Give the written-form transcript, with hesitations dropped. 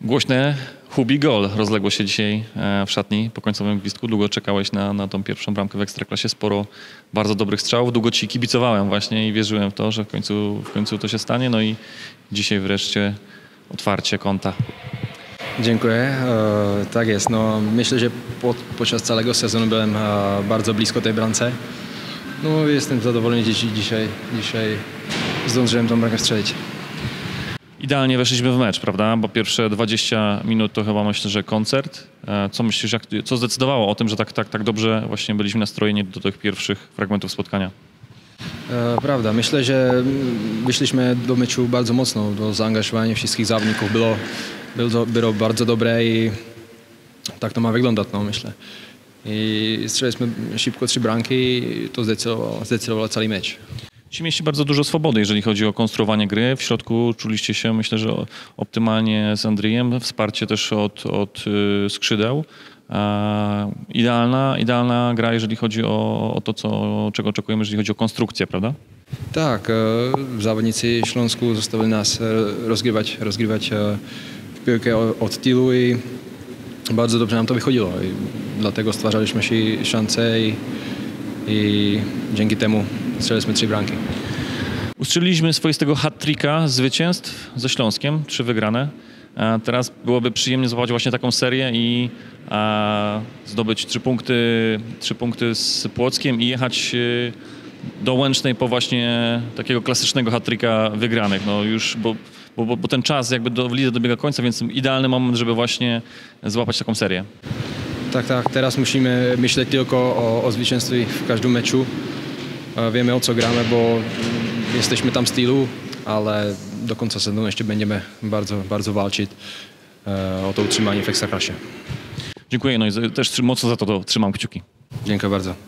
Głośne Hubi gol rozległo się dzisiaj w szatni po końcowym gwizdku. Długo czekałeś na tą pierwszą bramkę w Ekstraklasie. Sporo bardzo dobrych strzałów. Długo ci kibicowałem właśnie i wierzyłem w to, że w końcu to się stanie. No i dzisiaj wreszcie otwarcie konta. Dziękuję. Tak jest. No, myślę, że podczas całego sezonu byłem bardzo blisko tej bramce. No, jestem zadowolony, że dzisiaj zdążyłem tą bramkę strzelić. Idealnie weszliśmy w mecz, prawda? Bo pierwsze 20 minut to chyba myślę, że koncert. Co myślisz, co zdecydowało o tym, że tak dobrze właśnie byliśmy nastrojeni do tych pierwszych fragmentów spotkania? Prawda. Myślę, że wyszliśmy do meczu bardzo mocno. To zaangażowanie wszystkich zawodników było bardzo dobre i tak to ma wyglądać, no, myślę. I strzeliliśmy szybko 3 bramki i to zdecydowało cały mecz. Ci mieliście bardzo dużo swobody, jeżeli chodzi o konstruowanie gry. W środku czuliście się, myślę, że optymalnie z Andrzejem. Wsparcie też od skrzydeł. Idealna gra, jeżeli chodzi o to, czego oczekujemy, jeżeli chodzi o konstrukcję, prawda? Tak, zawodnicy Śląsku zostawili nas rozgrywać piłkę od tyłu i bardzo dobrze nam to wychodziło. I dlatego stwarzaliśmy się szanse i dzięki temu strzeliliśmy 3 bramki. Ustrzeliliśmy swoistego hat-tricka zwycięstw ze Śląskiem, 3 wygrane. Teraz byłoby przyjemnie złapać właśnie taką serię i zdobyć 3 punkty z Płockiem i jechać do Łęcznej po właśnie takiego klasycznego hat-tricka wygranych. No już, bo ten czas jakby w lidze dobiega końca, więc idealny moment, żeby właśnie złapać taką serię. Tak. Teraz musimy myśleć tylko o zwycięstwie w każdym meczu. Wiemy, o co gramy, bo jesteśmy tam z tyłu, ale do końca sezonu jeszcze będziemy bardzo walczyć o to utrzymanie w Ekstraklasie. Dziękuję, no i też mocno za to trzymam kciuki. Dziękuję bardzo.